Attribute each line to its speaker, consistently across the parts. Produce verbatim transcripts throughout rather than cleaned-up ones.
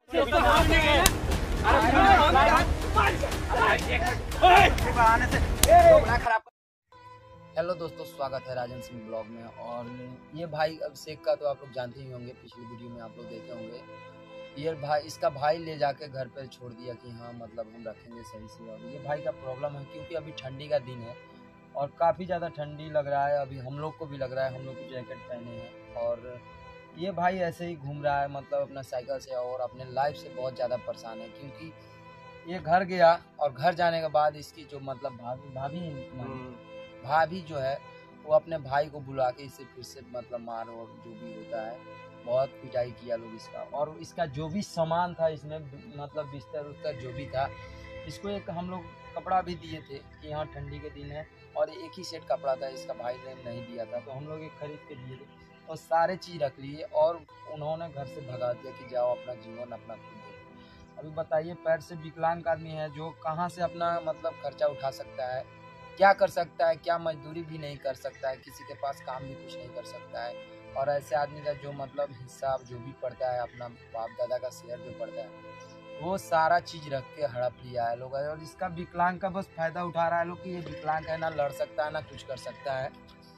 Speaker 1: Hello दोस्तों, स्वागत है राजन सिंह ब्लॉग में। और ये भाई अभिषेक का तो आप लोग जानते ही होंगे, पिछली वीडियो में आप लोग देखे होंगे। ये भाई इसका भाई ले जाके घर पे छोड़ दिया कि हाँ मतलब हम रखेंगे सही से। और ये भाई का प्रॉब्लम है क्योंकि अभी ठंडी का दिन है और काफ़ी ज़्यादा ठंडी लग रहा है। अभी हम लोग को भी लग रहा है, हम लोग भी जैकेट पहने हैं। और ये भाई ऐसे ही घूम रहा है मतलब अपना साइकिल से, और अपने लाइफ से बहुत ज़्यादा परेशान है क्योंकि ये घर गया और घर जाने के बाद इसकी जो मतलब भाभी भाभी भाभी जो है वो अपने भाई को बुला के इसे फिर से मतलब मार और जो भी होता है बहुत पिटाई किया लोग इसका। और इसका जो भी सामान था इसमें मतलब बिस्तर उस्तर जो भी था, इसको एक हम लोग कपड़ा भी दिए थे कि यहाँ ठंडी के दिन है, और एक ही सेट कपड़ा था, इसका भाई ने नहीं दिया था तो हम लोग एक खरीद के दिए थे और सारे चीज़ रख लिए और उन्होंने घर से भगा दिया कि जाओ अपना जीवन अपना खुद देखो। अभी बताइए, पैर से विकलांग आदमी है जो कहाँ से अपना मतलब खर्चा उठा सकता है, क्या कर सकता है, क्या मजदूरी भी नहीं कर सकता है, किसी के पास काम भी कुछ नहीं कर सकता है। और ऐसे आदमी का जो मतलब हिस्सा जो भी पड़ता है, अपना बाप दादा का शेयर जो पड़ता है, वो सारा चीज़ रख के हड़प लिया है लोग। और इसका विकलांग का बस फायदा उठा रहा है लोग कि ये विकलांग है, ना लड़ सकता है ना कुछ कर सकता है।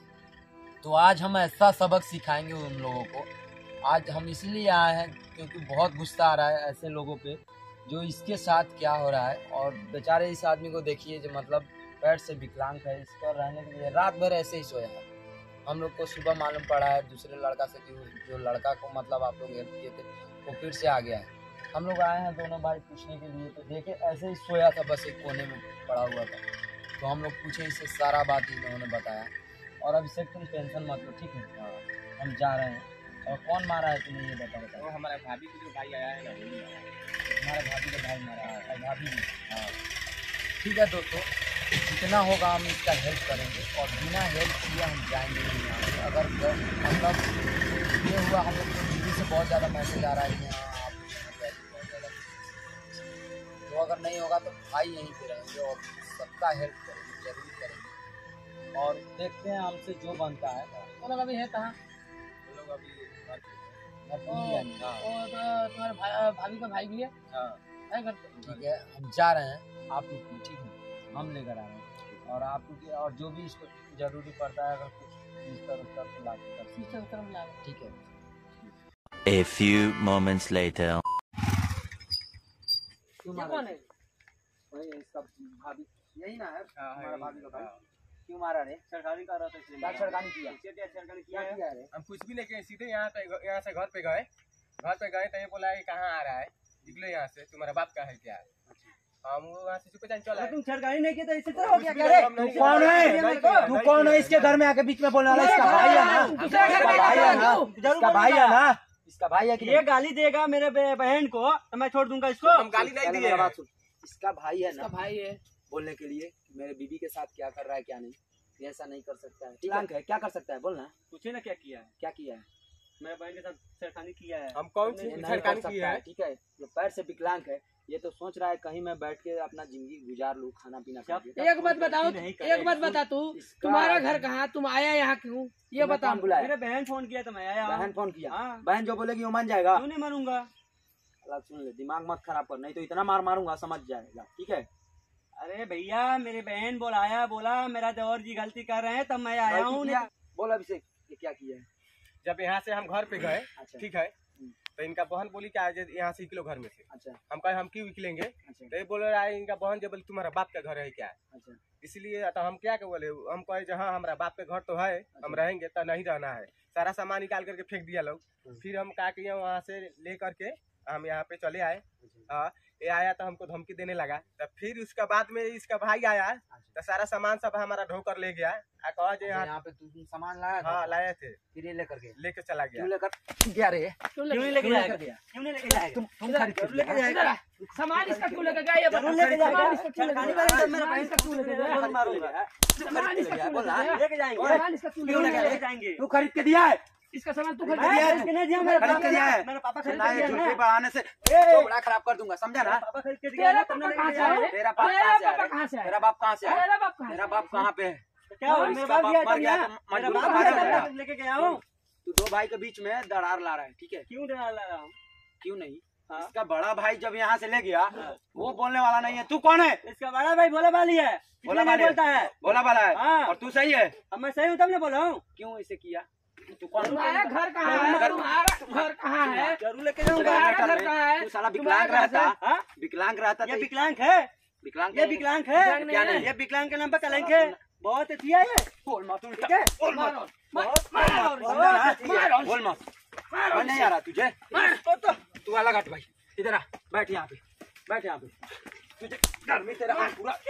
Speaker 1: तो आज हम ऐसा सबक सिखाएंगे उन लोगों को। आज हम इसलिए आए हैं क्योंकि बहुत गुस्सा आ रहा है ऐसे लोगों पे जो इसके साथ क्या हो रहा है। और बेचारे इस आदमी को देखिए जो मतलब पैर से विकलांग है, इस पर रहने के लिए रात भर ऐसे ही सोया है। हम लोग को सुबह मालूम पड़ा है दूसरे लड़का से कि जो लड़का को मतलब आप लोग हेल्प किए थे वो फिर से आ गया है। हम लोग आए हैं दोनों भाई पूछने के लिए, तो देखे ऐसे ही सोया था, बस एक कोने में पड़ा हुआ था। तो हम लोग पूछे इससे, सारा बात इन्होंने बताया। और अभिषेक तुम टेंशन मत लो, ठीक है, हम जा रहे हैं। और कौन मारा है तुम्हें ये बता बता।
Speaker 2: वो हमारा भाभी का जो भाई आया है ना, वही मारा है।
Speaker 1: हमारे भाभी का भाई मारा है, भाभी भी। हाँ ठीक है दोस्तों, जितना होगा हम इसका हेल्प करेंगे और बिना हेल्प किए हम जाएंगे नहीं यहाँ से। अगर मतलब ये हुआ, हम लोग को दीदी से बहुत ज़्यादा मैसेज आ रहा है कि हाँ आप बहुत ज़्यादा, तो अगर नहीं होगा तो भाई यहीं पे रहेंगे और सबका हेल्प करेंगे, जरूर करेंगे। और देखते हैं हमसे जो बनता है।
Speaker 3: वो लोग अभी है कहाँ?
Speaker 2: वो लोग अभी घर पे
Speaker 3: और तुम्हारे भाभी का भाई भी है?
Speaker 2: हाँ
Speaker 3: है घर।
Speaker 1: ठीक है, हम जा रहे हैं, आप लोग ठीक है, हम लेकर आ रहे हैं। और आप लोग और जो भी इसको जरूरी पड़ता है, अगर कुछ बिस्तर उस्तर तो ला के कर
Speaker 3: सिस्टर उस्तर मिला लो।
Speaker 1: ठीक है।
Speaker 4: A few moments later.
Speaker 3: ये कौन है?
Speaker 1: वही इसका भाभी, यही ना है हमारा भाभी का भाई।
Speaker 2: हाँ।
Speaker 1: क्यों मारा रे?
Speaker 2: सरकारी कर रहा था इसलिए
Speaker 1: क्या छड़कानी किया?
Speaker 2: क्या सरकारी
Speaker 1: क्या
Speaker 2: किया
Speaker 1: किया
Speaker 2: है?
Speaker 1: रे?
Speaker 2: हम कुछ भी नहीं किए, सीधे यहाँ पे यहाँ से घर पे गए घर पे गए तो ये बोला कि कहाँ आ रहा है, निकलो यहाँ से, तुम्हारा बाप का है क्या? हम वहाँ से चुपचाप चला।
Speaker 3: तुम सरकारी नहीं किया तो इसी तरह हो गया क्या रे?
Speaker 2: तू
Speaker 1: कौन है? तू कौन है इसके घर में आके बीच में बोलने वाला? इसका भाई है ना?
Speaker 3: दूसरा घर में
Speaker 1: भाई है ना?
Speaker 3: जरूर
Speaker 1: इसका भाई है ना? इसका भाई है कि
Speaker 3: ये गाली देगा मेरे बहन को तो मैं छोड़ दूंगा इसको।
Speaker 2: हम गाली नहीं दिए।
Speaker 1: बात सुन, इसका भाई है ना
Speaker 3: भाई है
Speaker 1: बोलने के लिए मेरे बीबी के साथ क्या कर रहा है क्या नहीं, ये ऐसा नहीं कर सकता है। विकलांग है, क्या कर सकता है बोलना?
Speaker 3: पूछे ना क्या किया है?
Speaker 1: क्या किया है?
Speaker 3: मेरे बहन के साथ छेड़खानी किया है।
Speaker 2: हम कौन
Speaker 1: ये
Speaker 2: सी
Speaker 1: नहीं
Speaker 2: सरकारी
Speaker 1: कर
Speaker 2: की
Speaker 1: सकता
Speaker 2: है?
Speaker 1: है, ठीक है। जो पैर से विकलांग है ये तो सोच रहा है कहीं मैं बैठ के अपना जिंदगी गुजार लूं, खाना पीना खा के।
Speaker 3: एक बात बताओ, एक बात बता, तू तुम्हारा घर कहाँ, तुम आया यहाँ क्यों, ये बता।
Speaker 1: बुलाया,
Speaker 3: मेरे बहन फोन किया तो मैं आया।
Speaker 1: बहन फोन किया,
Speaker 3: हाँ।
Speaker 1: बहन जो बोलेगी वो मान जाएगा।
Speaker 3: क्यों नहीं मानूंगा?
Speaker 1: अलग सुन ले, दिमाग मत खराब कर, नहीं तो इतना मार मारूंगा समझ जाएगा, ठीक है।
Speaker 3: अरे भैया, मेरी बहन बोलाया, बोला मेरा देवर जी गलती कर रहे हैं तब मैं आया हूँ।
Speaker 1: बोल अभिषेक, ये क्या किया है?
Speaker 2: जब यहाँ से हम घर पे गए,
Speaker 1: अच्छा
Speaker 2: ठीक है, तो इनका बहन बोली कि आज यहाँ से निकलो घर में से।
Speaker 1: अच्छा
Speaker 2: हम कहे हम क्यों निकलेंगे?
Speaker 1: अच्छा
Speaker 2: तो ये बोल रहा है इनका बहन, जब बोले तुम्हारा बाप का घर है क्या?
Speaker 1: अच्छा
Speaker 2: इसलिए तो हम क्या के बोले, हम कहे जहाँ हमारा बाप के घर तो है, हम रहेंगे तो नहीं रहना है। सारा सामान निकाल करके फेंक दिया लोग। फिर हम क्या किए, वहाँ से ले करके हम यहाँ पे चले आए। हाँ, ये आया तो हमको धमकी देने लगा। तो फिर उसके बाद में इसका भाई आया तो सारा सामान सब हमारा ढोकर ले गया। कहा जो यहाँ
Speaker 1: यहाँ पे तू सामान लाया?
Speaker 2: हाँ लाए थे,
Speaker 1: फिर ये लेकर के
Speaker 2: लेके चला गया।
Speaker 1: क्यों लेकर गया रे?
Speaker 3: क्यों नहीं लेके जाएगा? क्यों नहीं लेके जाएगा?
Speaker 1: तुम तुम खरीद के
Speaker 3: लेके जाएगा सामान इसका क्यों लेके गया? ये बता। लेके जाएगा मेरा बहन का क्यों लेके जाएगा?
Speaker 1: मारूंगा,
Speaker 3: सामान इसका क्यों
Speaker 1: बोल रहा है।
Speaker 3: लेके जाएंगे? सामान इसका क्यों लेके जाएंगे?
Speaker 1: तू खरीद के दिया है?
Speaker 3: इसका सामान तू
Speaker 1: खरीद के दिया है?
Speaker 3: नहीं दिया, मेरा
Speaker 1: खरीद के दिया है?
Speaker 3: मेरा पापा खरीद
Speaker 1: ना
Speaker 3: के
Speaker 1: ये
Speaker 3: दिया
Speaker 1: झूठे
Speaker 3: है।
Speaker 1: बढ़ाने से तो बड़ा खराब कर दूंगा, समझा ना?
Speaker 3: पापा खरीद के दिया है, तुमने लेके जाया है?
Speaker 1: तेरा बाप कहाँ से आया?
Speaker 3: कहाँ से आया?
Speaker 1: तेरा बाप कहाँ से आया?
Speaker 3: तेरा बाप कहाँ?
Speaker 1: तेरा बाप कहाँ पे है?
Speaker 3: क्या हुआ? मेरा बाप
Speaker 1: मर गया तो
Speaker 3: मेरा
Speaker 1: मजबूर
Speaker 3: बाप
Speaker 1: कहाँ से
Speaker 3: गया
Speaker 1: होगा?
Speaker 3: तो लेके गया हूँ।
Speaker 1: तू दो भाई के बीच में दरार ला रहा है, ठीक है?
Speaker 3: क्यों डरा ला रहा हूँ?
Speaker 1: क्यों नहीं,
Speaker 3: हाँ।
Speaker 5: इसका बड़ा भाई जब यहाँ से ले गया वो बोलने वाला नहीं है। तू कौन है?
Speaker 3: इसका बड़ा भाई भोला वाली है,
Speaker 5: भोला
Speaker 3: नहीं
Speaker 5: वाली
Speaker 3: बोलता है।
Speaker 5: भोला वाला है।
Speaker 3: हाँ।
Speaker 5: और तू सही है?
Speaker 3: अब मैं सही हूँ तब नहीं बोला हूँ।
Speaker 5: क्यों ऐसे किया? तू कौन?
Speaker 2: तुम्हारा घर कहाँ है? तुम्हारा घर कहाँ है?
Speaker 3: जरूर लेके जाऊंगा।
Speaker 2: तुम्हारा घर कहाँ है?
Speaker 5: तू साला विकलांग रहता,
Speaker 3: हाँ?
Speaker 5: विकलांग रहता
Speaker 3: ये
Speaker 5: तो
Speaker 3: विकलांग है,
Speaker 5: विकलांग
Speaker 3: ये विकलांग है,
Speaker 5: क्या नहीं?
Speaker 3: ये विकलांग के नाम पर कलंक है। बहुत अच्छी है ये।
Speaker 5: बोल मत,
Speaker 3: ठीक है?
Speaker 5: बोल मत,
Speaker 3: बहुत
Speaker 5: समझा ना?
Speaker 3: अच्छी है।
Speaker 5: बोल मत, समझ नहीं आ रहा तुझे?
Speaker 3: तो तो
Speaker 5: तू अलग हट भाई, इधर आ, बैठ यहाँ पे, बैठ यहाँ पे। तुझे घर में तेरा हाथ पूरा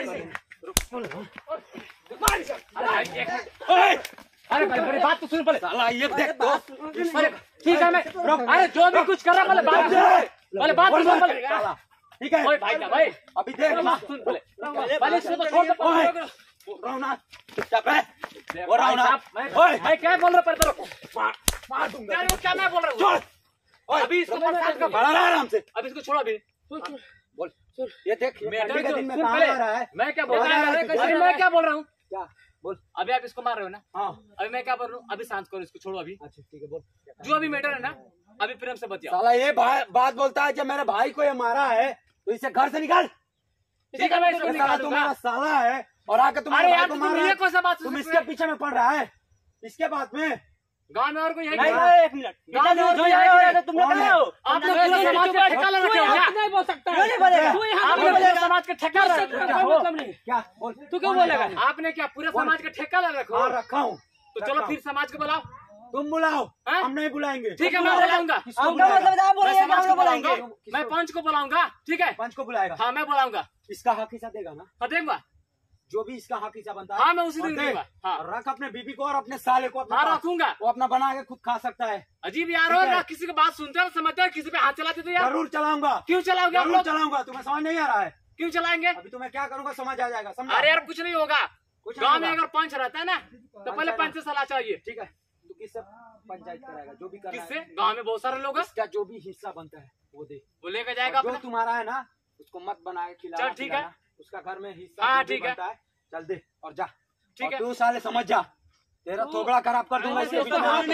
Speaker 6: अरे भाई मेरी बात तो सुन पहले।
Speaker 5: साला ये देख तो।
Speaker 6: अरे ठीक है मैं अरे जो भी कुछ कर रहा पहले बात पहले बात तो सुन पहले।
Speaker 5: साला, ठीक है?
Speaker 6: ओए भाई क्या भाई
Speaker 5: अभी देख
Speaker 6: बात सुन पहले पहले इसको तो छोड़ दे।
Speaker 5: ओए, रघुनाथ, चुपचाप है। वो रघुनाथ,
Speaker 6: मैं
Speaker 5: ओए,
Speaker 6: मैं क्या बोल रहा पर तेरे को
Speaker 5: मार मार दूंगा।
Speaker 6: क्या क्या मैं बोल रहा हूँ?
Speaker 5: छोड़। ओए,
Speaker 6: अभी इसको बर्दाश्त कर।
Speaker 5: बड़ा रहा आराम से।
Speaker 6: अब इसको छोड़ो अभी। सुन सुन
Speaker 5: बोल, ये देख, ये
Speaker 6: मैं
Speaker 5: ठंडी के दिन में
Speaker 6: सुन
Speaker 5: कहाँ
Speaker 6: पहले
Speaker 5: आ रहा है?
Speaker 6: मैं क्या बोल
Speaker 5: बता
Speaker 6: रहा
Speaker 5: रहा है
Speaker 6: हूँ?
Speaker 5: तुझे।
Speaker 6: अभी मैं क्या बोल रहा हूँ?
Speaker 5: क्या? बोल।
Speaker 6: अभी आप इसको मार रहे हो ना?
Speaker 5: हाँ,
Speaker 6: अभी मैं क्या बोल रहा हूँ? अभी शांत करो इसको, छोड़ो अभी।
Speaker 5: अच्छा ठीक है, बोल।
Speaker 6: जो अभी मैटर है ना अभी प्रेम से बतियाओ।
Speaker 5: साला ये भा- बात बोलता है, जब मेरे भाई को ये मारा है तो इसे घर से निकाल।
Speaker 6: ठीक है मैं इसको
Speaker 5: ये साला
Speaker 6: निकालूंगा।
Speaker 5: तुम्हारा साला है और आके तुम्हारे
Speaker 6: अरे
Speaker 5: भाई
Speaker 6: यार
Speaker 5: को
Speaker 6: तुम
Speaker 5: मार रहा
Speaker 6: ये
Speaker 5: है।
Speaker 6: कौन सा बात
Speaker 5: तुम
Speaker 6: सुन
Speaker 5: इसके पीछे में पड़ रहा है, इसके बाद में
Speaker 6: गाँव में और कोई है
Speaker 3: नहीं,
Speaker 6: क्या?
Speaker 3: नहीं, एक मिनट।
Speaker 6: गाँव में और
Speaker 3: जो
Speaker 6: कोई
Speaker 3: यहाँ
Speaker 6: है
Speaker 3: हो रहा
Speaker 6: क्या?
Speaker 3: था, तुम लोग
Speaker 5: कौन है?
Speaker 3: कहाँ हो?
Speaker 6: आप लोग पूरे समाज के ठेका ले रखे हो क्या?
Speaker 3: नहीं बोल सकता
Speaker 6: क्यों नहीं बोलेगा? आप लोग पूरे समाज के ठेका ले रखे हो।
Speaker 5: क्या? बोल।
Speaker 6: तू क्यों बोलेगा? आपने क्या पूरे समाज के ठेका ले रखो?
Speaker 5: हाँ, रखा हूँ।
Speaker 6: तो चलो फिर समाज को बुलाओ।
Speaker 5: तुम बुलाओ,
Speaker 6: हाँ?
Speaker 5: हम नहीं बुलाएंगे।
Speaker 6: ठीक है मैं बुलाऊंगा।
Speaker 3: हम क्या मतलब आप बोल
Speaker 6: मैं
Speaker 3: रहे हैं कि
Speaker 6: समाज
Speaker 3: हम
Speaker 6: को
Speaker 3: लोग बोलेंगे?
Speaker 6: बुलाऊंगा। मैं पंच को बुलाऊंगा। ठीक है
Speaker 5: पंच को बुलाएगा।
Speaker 6: हाँ मैं बुलाऊंगा।
Speaker 5: इसका हक हिस्सा देगा ना?
Speaker 6: हाँ देंगा।
Speaker 5: जो भी इसका हक हिस्सा बनता है
Speaker 6: हाँ मैं उसी
Speaker 5: और
Speaker 6: दिन
Speaker 5: दे।
Speaker 6: दूंगा। हाँ
Speaker 5: और रख अपने बीबी को और अपने साले को अपने
Speaker 6: हाँ
Speaker 5: पास।
Speaker 6: रखूंगा।
Speaker 5: वो अपना बना के खुद खा सकता है।
Speaker 6: अजीब यार हो
Speaker 5: ठीक है।
Speaker 6: ना, किसी की बात सुनते हो समझते हो, किसी पे हाथ चलाते तो यार
Speaker 5: जरूर चलाऊंगा,
Speaker 6: क्यों चलाओगे आप
Speaker 5: जरूर
Speaker 6: लोग?
Speaker 5: चलाऊंगा। तुम्हें समझ नहीं आ रहा है?
Speaker 6: क्यों चलाएंगे?
Speaker 5: अभी तुम्हें क्या करूंगा समझ आ जाएगा, समझा?
Speaker 6: अरे यार कुछ नहीं होगा।
Speaker 5: कुछ नहीं
Speaker 6: गाँव में
Speaker 5: होगा।
Speaker 6: अगर पंच रहता है ना तो पहले पंच से सलाह चाहिए।
Speaker 5: ठीक है, तू किससे पंचायत कराएगा? जो भी करना
Speaker 6: किससे?
Speaker 5: है,
Speaker 6: गाँव में बहुत सारे लोग हैं,
Speaker 5: इसका जो भी हिस्सा बनता है वो दे।
Speaker 6: वो लेकर जाएगा
Speaker 5: और जो
Speaker 6: अपना।
Speaker 5: तुम्हारा है ना उसको मत बनाए खिलाना।
Speaker 6: चल, ठीक है।
Speaker 5: खिलाना। उसका घर में हिस्सा
Speaker 6: हाँ,
Speaker 5: जो भी
Speaker 6: ठीक है।
Speaker 5: बनता है चल दे और जा।
Speaker 6: ठीक
Speaker 5: और
Speaker 6: है।
Speaker 5: तू साले समझ जा, तेरा थोबड़ा खराब कर दूंगा इसके बीच में आके।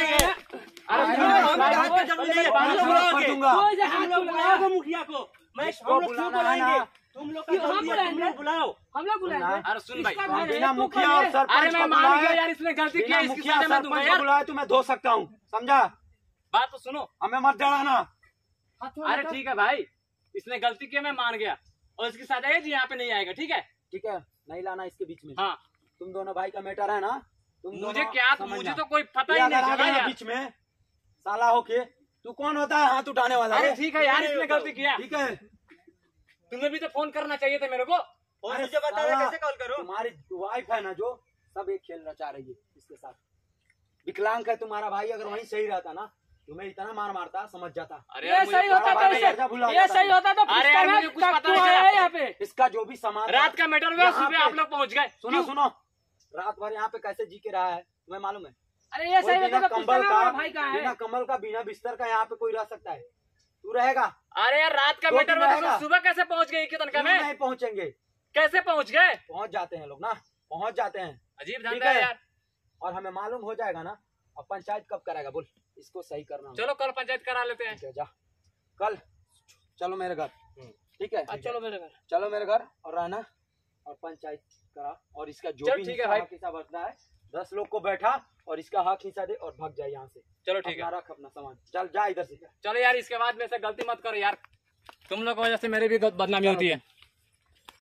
Speaker 6: अरे
Speaker 5: अरे,
Speaker 6: सुनो,
Speaker 5: भाई,
Speaker 6: बात
Speaker 5: भाई,
Speaker 6: जरूरी
Speaker 5: भाई,
Speaker 6: नहीं है,
Speaker 5: भाई,
Speaker 6: बात
Speaker 5: भाई,
Speaker 6: सुनो।
Speaker 5: कर दूंगा।
Speaker 3: हम लोग बुलाओगे मुखिया को? मैं
Speaker 5: इसको
Speaker 3: हम लोग क्यों
Speaker 5: बुलाना है ना।
Speaker 3: बुलाएंगे? तुम लोग का
Speaker 7: हम
Speaker 3: गलती है, तुम
Speaker 7: बुलाएंगे।
Speaker 3: लोग बुलाओ।
Speaker 7: हम लोग बुलाएंगे।
Speaker 6: अरे सुन भाई,
Speaker 7: इसका
Speaker 5: हाँ,
Speaker 7: घर है,
Speaker 5: बिना
Speaker 7: तू
Speaker 5: मुखिया
Speaker 7: कौन
Speaker 5: और
Speaker 7: है?
Speaker 5: सरपंच
Speaker 6: अरे मैं
Speaker 5: को
Speaker 6: मान गया
Speaker 5: बुलाए,
Speaker 6: यार इसने गलती की
Speaker 5: बिना
Speaker 6: है, इसकी
Speaker 5: मुखिया
Speaker 6: सजा मैं दूंगा
Speaker 5: सरपंच को
Speaker 6: यार।
Speaker 5: बुलाए तो मैं धो सकता हूँ, समझा?
Speaker 6: बात तो सुनो।
Speaker 5: हमें मत डराना।
Speaker 6: अरे ठीक है भाई, इसने गलती की है, मैं मान गया और इसकी सजा है जी यहाँ पे नहीं आएगा। ठीक है
Speaker 5: ठीक है, नहीं लाना इसके बीच में।
Speaker 6: हाँ
Speaker 5: तुम दोनों भाई का मैटर है ना, तुम
Speaker 6: मुझे
Speaker 5: दोनों
Speaker 6: क्या
Speaker 5: समझना।
Speaker 6: मुझे तो कोई पता
Speaker 5: ये
Speaker 6: ही
Speaker 5: अगर
Speaker 6: नहीं
Speaker 5: आ
Speaker 6: चला
Speaker 5: गया
Speaker 6: यार।
Speaker 5: बीच में साला होके, तू कौन होता है हाथ उठाने वाला?
Speaker 6: अरे
Speaker 5: रे?
Speaker 6: ठीक है यार, इसने गलती किया।
Speaker 5: ठीक है।
Speaker 6: तुम्हें भी तो फोन करना चाहिए था मेरे को।
Speaker 3: और
Speaker 5: अरे
Speaker 3: मुझे बता दे
Speaker 5: साला,
Speaker 3: कैसे कॉल करूं?
Speaker 5: तुम्हारी वाइफ है ना जो, सब एक खेल रचा रही है इसके साथ। विकलांग है तुम्हारा भाई, अगर वहीं सही रहता ना तुम्हें इतना मार मारता, समझ जाता।
Speaker 6: अरे
Speaker 7: ये
Speaker 6: यार, मुझे
Speaker 7: सही
Speaker 6: पता
Speaker 7: होता
Speaker 6: नहीं
Speaker 7: तो
Speaker 6: है।
Speaker 5: दर्जा भुला
Speaker 7: इसे ये
Speaker 5: जाता
Speaker 7: सही
Speaker 5: है।
Speaker 7: होता तो
Speaker 6: अरे यार,
Speaker 7: पूछता
Speaker 6: मुझे
Speaker 7: मैं
Speaker 6: कुछ पता
Speaker 7: क्यों
Speaker 6: नहीं
Speaker 7: आया
Speaker 6: चला।
Speaker 7: है यहाँ पे।
Speaker 5: इसका जो भी सामान
Speaker 6: रात का मैटर हुआ,
Speaker 5: यहाँ
Speaker 6: सुबह
Speaker 5: पे-
Speaker 6: आप लोग पहुंच गए।
Speaker 5: सुनो
Speaker 6: क्यों?
Speaker 5: सुनो, रात भर यहाँ पे कैसे जी के रहा है तुम्हें मालूम है?
Speaker 7: अरे ये
Speaker 5: कोई
Speaker 7: सही
Speaker 5: बिना
Speaker 7: होता तो पूछता
Speaker 5: कंबल
Speaker 7: मैं
Speaker 5: का,
Speaker 7: हमारा भाई कहाँ है।
Speaker 5: बिना कम्बल का, बिना बिस्तर का यहाँ पे कोई रह सकता है? तू रहेगा?
Speaker 6: अरे यार रात का
Speaker 5: दो
Speaker 6: मैटर
Speaker 5: दिन
Speaker 6: हुआ
Speaker 5: रहेगा।
Speaker 6: तो सुबह कैसे पहुंच गए के तनका
Speaker 5: क्यों
Speaker 6: में?
Speaker 5: नहीं पहुंचेंगे?
Speaker 6: कैसे पहुंच गए?
Speaker 5: पहुंच जाते हैं लोग ना, पहुंच जाते हैं।
Speaker 6: अजीब
Speaker 5: ठीक
Speaker 6: धंधा है
Speaker 5: है।
Speaker 6: यार।
Speaker 5: और हमें मालूम हो जाएगा ना। अब पंचायत कब कराएगा बोल? इसको सही करना होगा।
Speaker 6: चलो कल पंचायत करा लेते हैं।
Speaker 5: ठीक है, जा कल चलो मेरे घर। ठीक है,
Speaker 6: अब चलो मेरे घर।
Speaker 5: चलो मेरे घर और रहना और पंचायत करा। और इसका जो
Speaker 6: चल
Speaker 5: भी
Speaker 6: ठीक है
Speaker 5: हिस्सा
Speaker 6: भाई।
Speaker 5: हक हिस्सा बचता है, दस लोग को बैठा और इसका हक हिस्सा दे और भाग जाए यहाँ से।
Speaker 6: चलो ठीक है।
Speaker 5: अपना रख अपना सामान, चल जा इधर से।
Speaker 6: चलो यार, इसके बाद में से गलती मत करो यार। तुम लोग की वजह से मेरी भी बदनामी होती है।